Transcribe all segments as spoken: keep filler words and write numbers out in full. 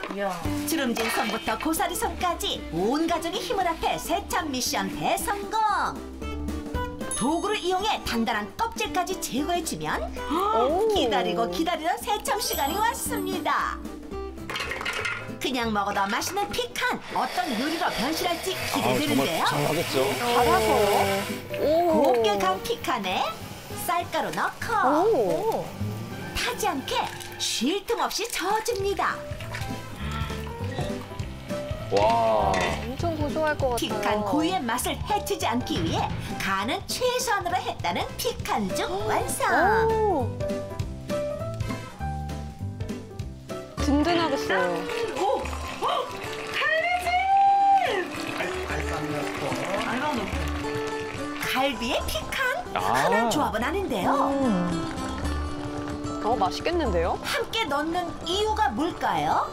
이야. 주름진 손부터 고사리 손까지 온 가족이 힘을 합해 세참 미션 대성공. 도구를 이용해 단단한 껍질까지 제거해주면 기다리고 기다리던 세참 시간이 왔습니다. 그냥 먹어도 맛있는 피칸, 어떤 요리로 변신할지 기대되는데요. 잘하겠죠. 잘하죠. 곱게 간 피칸에 쌀가루 넣고 오. 타지 않게 쉴 틈 없이 저어줍니다. 와. 엄청 고소할 것 같아요. 피칸 고유의 맛을 해치지 않기 위해 간은 최소한으로 했다는 피칸죽 완성. 오. 든든하겠어요. 오! 어! 갈비찜! 갈비에 피칸? 아. 흔한 조합은 아닌데요. 어, 맛있겠는데요? 함께 넣는 이유가 뭘까요?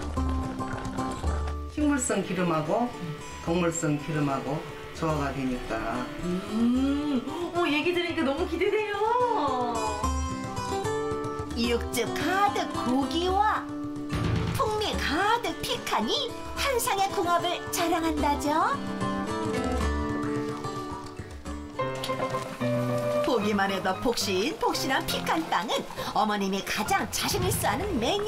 식물성 기름하고 동물성 기름하고 조화가 되니까. 음, 어, 얘기 들으니까 너무 기대돼요. 육즙 가득 고기와 풍미 가득 피칸이 환상의 궁합을 자랑한다죠. 보기만 해도 폭신폭신한 피칸빵은 어머님이 가장 자신 있어 하는 메뉴.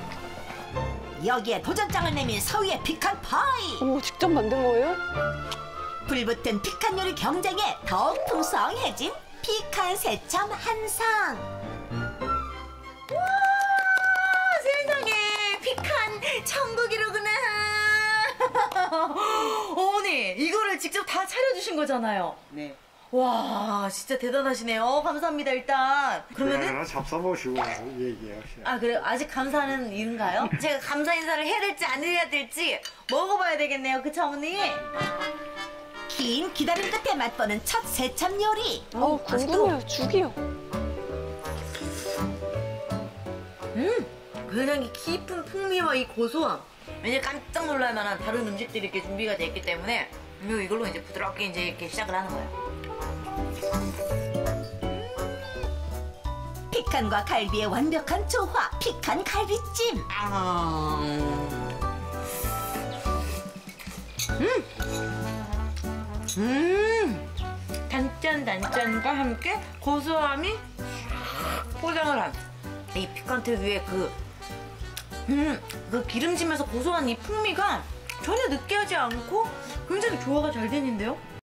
여기에 도전장을 내민 서우의 피칸 파이. 오, 직접 만든 거예요? 불붙은 피칸 요리 경쟁에 더욱 풍성해진 피칸 새참 한상. 와, 세상에 피칸 천국이로구나. 어머니, 이거를 직접 다 차려주신 거잖아요. 네. 와, 진짜 대단하시네요. 감사합니다, 일단. 그러면은 하나 잡숴보시고 얘기하세요. 아, 그래요? 아직 감사는 이른가요? 제가 감사 인사를 해야 될지 안 해야 될지 먹어봐야 되겠네요. 그쵸, 어머니? 긴 기다림 끝에 맛보는 첫 새참 요리. 어, 궁금해요. 죽이요. 음, 굉장히 깊은 풍미와 이 고소함. 왠지 깜짝 놀랄 만한 다른 음식들이 이렇게 준비가 되어 있기 때문에 이걸로 이제 부드럽게 이제 이렇게 시작을 하는 거예요. 피칸과 갈비의 완벽한 조화, 피칸 갈비찜. 아... 음! 음! 단짠 단짠과 함께 고소함이 포장을 한 이 피칸 특유의 그, 음, 그 기름지면서 고소한 이 풍미가 전혀 느끼하지 않고 굉장히 조화가 잘 되는데요?